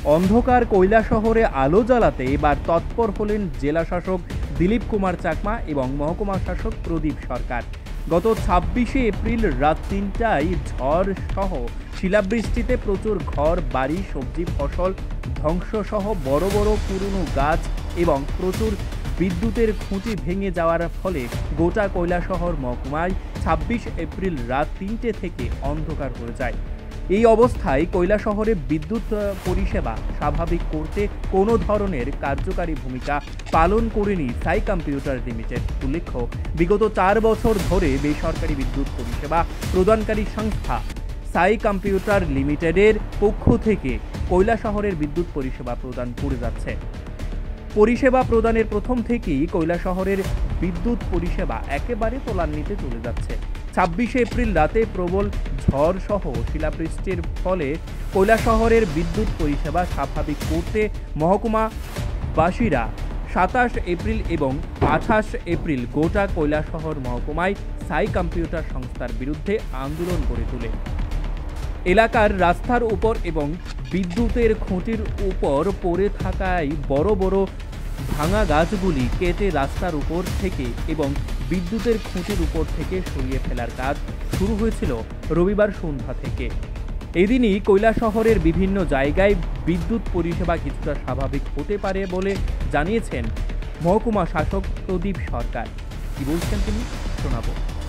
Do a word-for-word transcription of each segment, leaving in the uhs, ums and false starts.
অন্ধকার কয়লা শহরে আলো জ্বালাতে এবার তৎপর হলেন জেলা শাসক দিলীপ কুমার চাকমা এবং মহকুমা শাসক প্রদীপ সরকার। গত ছাব্বিশে এপ্রিল রাত তিনটায় ঝড় সহ শিলাবৃষ্টিতে প্রচুর ঘর বাড়ি, সবজি ফসল ধ্বংসসহ বড় বড় পুরনো গাছ এবং প্রচুর বিদ্যুতের খুঁটি ভেঙে যাওয়ার ফলে গোটা কৈলাসহর মহকুমায় ছাব্বিশ এপ্রিল রাত তিনটে থেকে অন্ধকার হয়ে যায়। এই অবস্থায় কৈলাসহরে বিদ্যুৎ পরিষেবা স্বাভাবিক করতে কোনো ধরনের কার্যকারী ভূমিকা পালন করেনি সাই কম্পিউটার লিমিটেড। উল্লেখ্য, বিগত চার বছর ধরে বেসরকারি বিদ্যুৎ পরিষেবা প্রদানকারী সংস্থা সাই কম্পিউটার লিমিটেডের পক্ষ থেকে কৈলাসহরের বিদ্যুৎ পরিষেবা প্রদান করে যাচ্ছে। পরিষেবা প্রদানের প্রথম থেকেই কৈলাসহরের বিদ্যুৎ পরিষেবা একেবারে তলান্নিতে চলে যাচ্ছে। ছাব্বিশে এপ্রিল রাতে প্রবল ঝড় সহ শিলাবৃষ্টির ফলে কৈলাসহরের বিদ্যুৎ পরিষেবা স্বাভাবিক করতে মহকুমাবাসীরা সাতাশ এপ্রিল এবং আঠাশ এপ্রিল গোটা কৈলাসহর মহকুমায় সাই কম্পিউটার সংস্থার বিরুদ্ধে আন্দোলন গড়ে তোলে। এলাকার রাস্তার উপর এবং বিদ্যুতের খুঁটির উপর পড়ে থাকায় বড় বড় ভাঙা গাছগুলি কেটে রাস্তার উপর থেকে এবং বিদ্যুতের খুঁটির উপর থেকে সরিয়ে ফেলার কাজ শুরু হয়েছিল রবিবার সন্ধ্যা থেকে। এদিনই কৈলাসহরের বিভিন্ন জায়গায় বিদ্যুৎ পরিষেবা কিছুটা স্বাভাবিক হতে পারে বলে জানিয়েছেন মহকুমা শাসক প্রদীপ সরকার। কি বলছেন তিনি শোনাবো।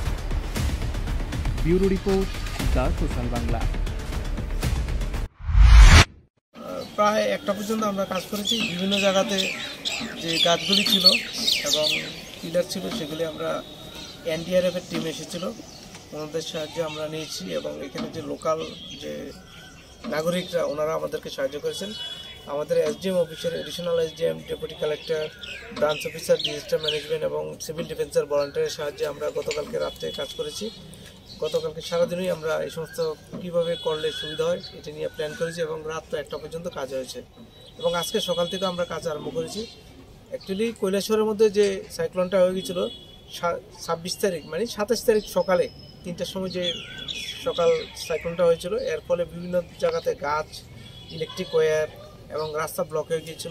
Bureau report, the social Bangla. প্রায় একটা পর্যন্ত আমরা কাজ করেছি। বিভিন্ন জায়গাতে যে গাছগুলি ছিল এবং পিলার ছিল সেগুলি আমরা এনডিআরএফের টিম এসেছিল, ওনাদের সাহায্যে আমরা নিয়েছি এবং এখানে যে লোকাল যে নাগরিকরা ওনারা আমাদেরকে সাহায্য করেছেন। আমাদের এসডিএম অফিসের additional SDM, deputy collector, branch officer, disaster management এবং সিভিল ডিফেন্সের ভলান্টিয়ারের সাহায্যে আমরা গতকালকে রাত্রে কাজ করেছি। গতকালকে সারাদিনই আমরা এই সমস্ত কীভাবে করলে সুবিধা হয় এটা নিয়ে প্ল্যান করেছি এবং রাত তো একটা পর্যন্ত কাজ হয়েছে এবং আজকে সকাল থেকে আমরা কাজ আরম্ভ করেছি। অ্যাকচুয়ালি কৈলাসহরের মধ্যে যে সাইক্লোনটা হয়ে গিয়েছিলো ছাব্বিশ তারিখ মানে সাতাশ তারিখ সকালে তিনটার সময় যে সকাল সাইক্লোনটা হয়েছিল, এর ফলে বিভিন্ন জায়গাতে গাছ, ইলেকট্রিক ওয়্যার এবং রাস্তা ব্লক হয়ে গিয়েছিল।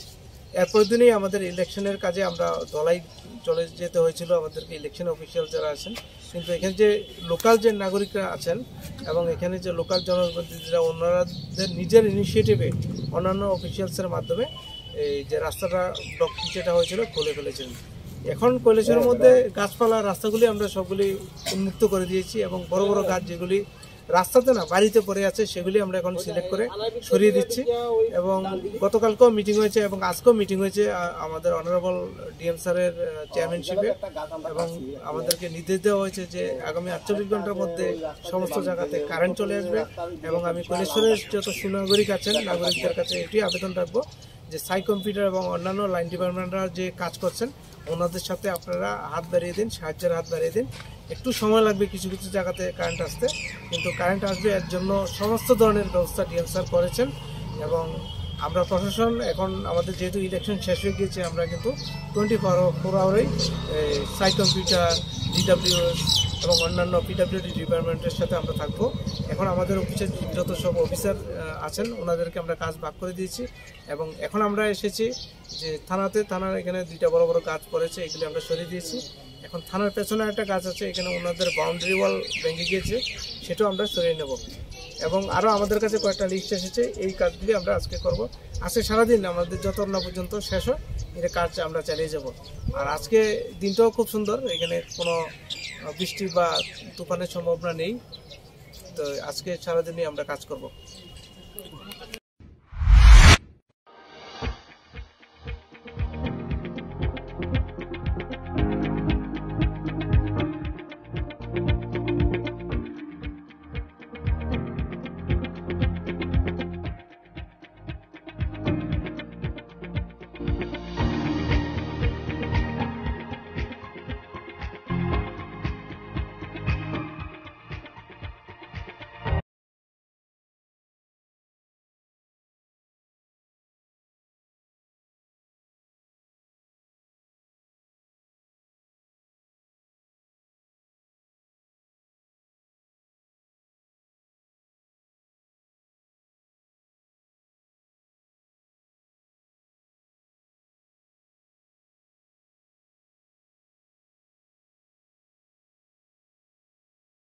এরপরের দিনেই আমাদের ইলেকশনের কাজে আমরা দলাই চলে যেতে হয়েছিল আমাদেরকে, ইলেকশন অফিসিয়াল যারা আছেন। কিন্তু এখানে যে লোকাল যে নাগরিকরা আছেন এবং এখানে যে লোকাল জনপ্রতিনিধিরা ওনাদের নিজের ইনিশিয়েটিভে অন্যান্য অফিসিয়ালসের মাধ্যমে এই যে রাস্তাটা ব্লক যেটা হয়েছিল খুলে ফেলেছেন। এখন কৈলাসহরের মধ্যে গাছপালা রাস্তাগুলি আমরা সবগুলি উন্মুক্ত করে দিয়েছি এবং বড় বড় গাছ যেগুলি রাস্তাতে না বাড়িতে পড়ে আছে সেগুলি আমরা এখন সিলেক্ট করে সরিয়ে দিচ্ছি। এবং গতকালকেও মিটিং হয়েছে এবং আজকেও মিটিং হয়েছে আমাদের অনারেবল ডিএম স্যারের চেয়ারম্যানশিপে এবং আমাদেরকে নির্দেশ দেওয়া হয়েছে যে আগামী আটচল্লিশ ঘন্টার মধ্যে সমস্ত জায়গাতে কারেন্ট চলে আসবে। এবং আমি কৈলাসহরের যত সুনাগরিক আছেন নাগরিকদের কাছে এটি আবেদন রাখবো যে সাই কম্পিউটার এবং অন্যান্য লাইন ডিপার্টমেন্টরা যে কাজ করছেন ওনাদের সাথে আপনারা হাত বাড়িয়ে দিন, সাহায্যের হাত বাড়িয়ে দিন। একটু সময় লাগবে কিছু কিছু জায়গাতে কারেন্ট আসতে, কিন্তু কারেন্ট আসবে, এর জন্য সমস্ত ধরনের ব্যবস্থা ডিএম স্যার করেছেন। এবং আমরা প্রশাসন এখন আমাদের যেহেতু ইলেকশন শেষ হয়ে গিয়েছে আমরা কিন্তু টোয়েন্টি ফোর ফোর আওয়ারেই সাই কম্পিউটার, ডিডাব্লিউএস এবং অন্যান্য পিডাব্লিউডি ডিপার্টমেন্টের সাথে আমরা থাকবো। এখন আমাদের অফিসের যত সব অফিসার আছেন ওনাদেরকে আমরা কাজ ভাগ করে দিয়েছি এবং এখন আমরা এসেছি যে থানাতে, থানার এখানে দুইটা বড় বড় গাছ পড়েছে, এগুলি আমরা সরিয়ে দিয়েছি। এখন থানার পেছনে একটা গাছ আছে, এখানে ওনাদের বাউন্ডারি ওয়াল ভেঙে গিয়েছে, সেটাও আমরা সরিয়ে নেব। এবং আরও আমাদের কাছে কয়েকটা লিস্ট এসেছে, এই কাজগুলি আমরা আজকে করব। আজকে সারাদিন আমাদের যত না পর্যন্ত শেষ হয় এটা কাজ আমরা চালিয়ে যাব। আর আজকে দিনটাও খুব সুন্দর, এখানে কোনো বৃষ্টি বা তুফানের সম্ভাবনা নেই, তো আজকে সারাদিনই আমরা কাজ করব।